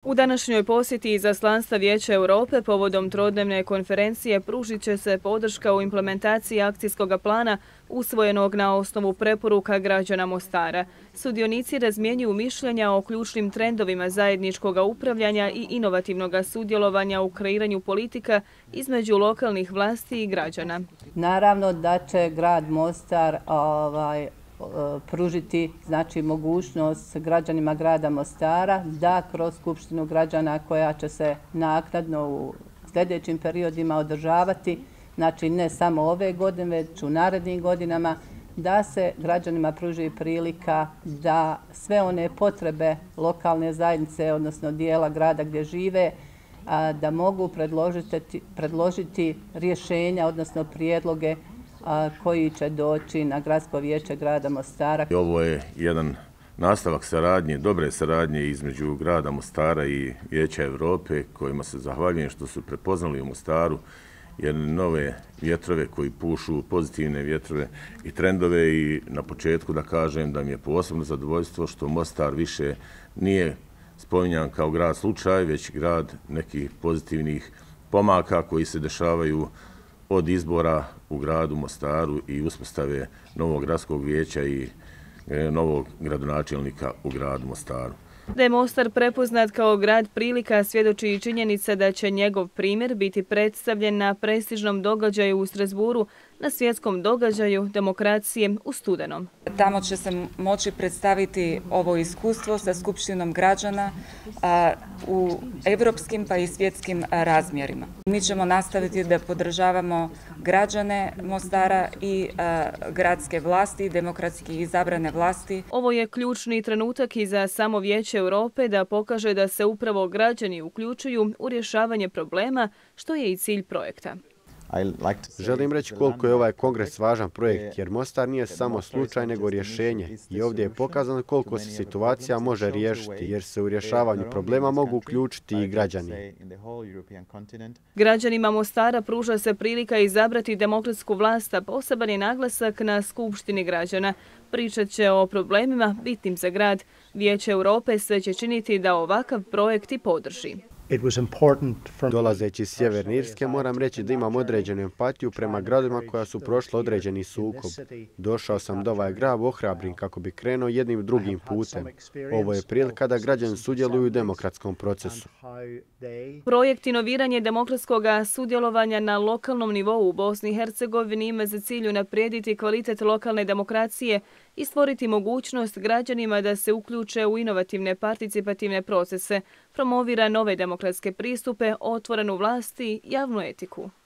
U današnjoj posjeti izaslanstva Vijeća Europe povodom trodnevne konferencije pružit će se podrška u implementaciji akcijskog plana usvojenog na osnovu preporuka građana Mostara. Sudionici razmjenjuju mišljenja o ključnim trendovima zajedničkog upravljanja i inovativnog sudjelovanja u kreiranju politika između lokalnih vlasti i građana. Naravno da će grad Mostar pružiti mogućnost građanima grada Mostara da kroz skupštinu građana koja će se naknadno u sljedećim periodima održavati, ne samo ove godine, već u narednim godinama, da se građanima pruži prilika da sve one potrebe lokalne zajednice, odnosno dijela grada gdje žive, da mogu predložiti rješenja, odnosno prijedloge koji će doći na Gradsko vijeće grada Mostara. Ovo je jedan nastavak saradnje, dobre saradnje između grada Mostara i Vijeća Europe, kojima se zahvaljujem što su prepoznali u Mostaru jedne nove vjetrove koji pušu pozitivne vjetrove i trendove. I na početku da kažem da mi je posebno zadovoljstvo što Mostar više nije spominjan kao grad slučaj, već grad nekih pozitivnih pomaka koji se dešavaju od izbora u gradu Mostaru i uspostave novog gradskog vijeća i novog gradonačelnika u gradu Mostaru. Da je Mostar prepoznat kao grad prilika svjedoči i činjenica da će njegov primjer biti predstavljen na prestižnom događaju u Strasbourgu, na svjetskom događaju demokracije u studenom. Tamo će se moći predstaviti ovo iskustvo sa skupštinom građana u evropskim pa i svjetskim razmjerima. Mi ćemo nastaviti da podržavamo građane Mostara i gradske vlasti, demokratski izabrane vlasti. Ovo je ključni trenutak i za samo Vijeće Europe da pokaže da se upravo građani uključuju u rješavanje problema, što je i cilj projekta. Želim reći koliko je ovaj kongres važan projekt, jer Mostar nije samo slučaj nego rješenje. I ovdje je pokazano koliko se situacija može riješiti, jer se u rješavanju problema mogu uključiti i građani. Građanima Mostara pruža se prilika izabrati demokratsku vlast, a poseban je naglasak na skupštini građana. Pričat će o problemima bitnim za grad. Vijeće Europe sve će činiti da ovakav projekt i podrži. Dolazeći iz Sjeverne Irske moram reći da imam određenu empatiju prema gradovima koja su prošla određeni sukob. Došao sam da ovaj grad ohrabrim kako bi krenuo jednim drugim putem. Ovo je prilika da građani sudjeluju u demokratskom procesu. Projekt inoviranje demokratskog sudjelovanja na lokalnom nivou u Bosni i Hercegovini ima za cilj unaprijediti kvalitet lokalne demokracije i stvoriti mogućnost građanima da se uključe u inovativne participativne procese, promovira nove demokratske pristupe, otvorenu vlast i javnu etiku.